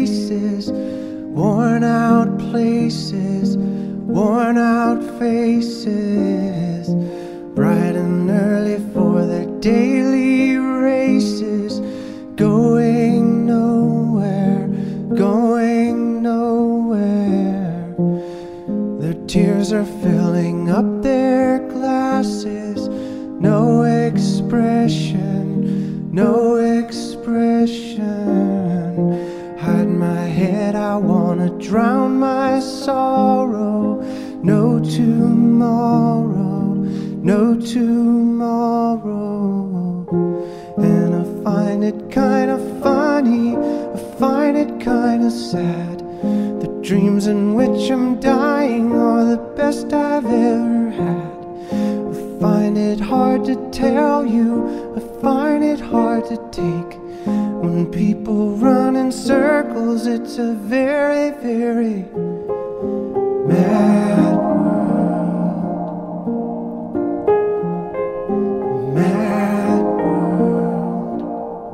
faces, worn out places, worn out faces, bright and early for their daily races, going nowhere, going nowhere. Their tears are filling up their glasses, no expression, no expression. Hide my head, I wanna drown my sorrow. No tomorrow, no tomorrow. And I find it kinda funny, I find it kinda sad. The dreams in which I'm dying are the best I've ever had. I find it hard to tell you, I find it hard to take. When people run in circles, it's a very, very mad world. Mad world.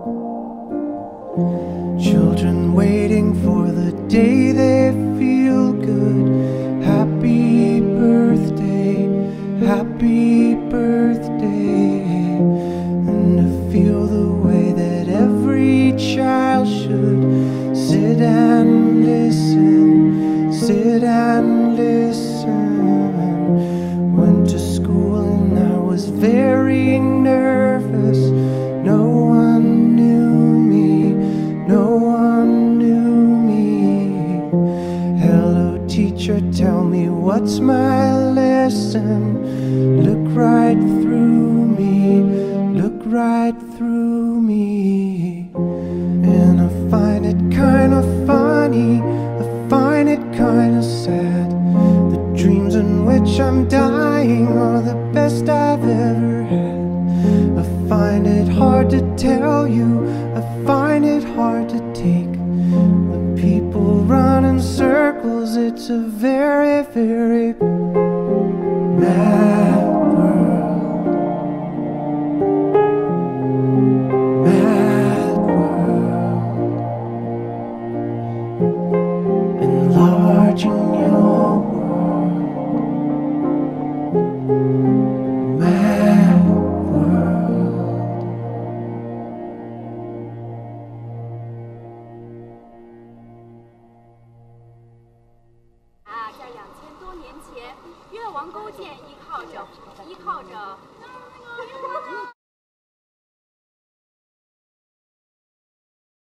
Children waiting for the day they feel good. Happy birthday, happy birthday. And to feel the way that every child should sit and listen, sit and listen. Went to school and I was very nervous. No one knew me, no one knew me. Hello teacher, tell me what's my lesson. Look right through me, look right through me. And I find it kinda funny, I find it kinda sad. The dreams in which I'm dying are the best I've ever had. I find it hard to tell you, I find it hard to take. When people run in circles, it's a very, very mad world. Mad world. Enlarging your world. Mad world. 在2000多年前，越王勾践依靠着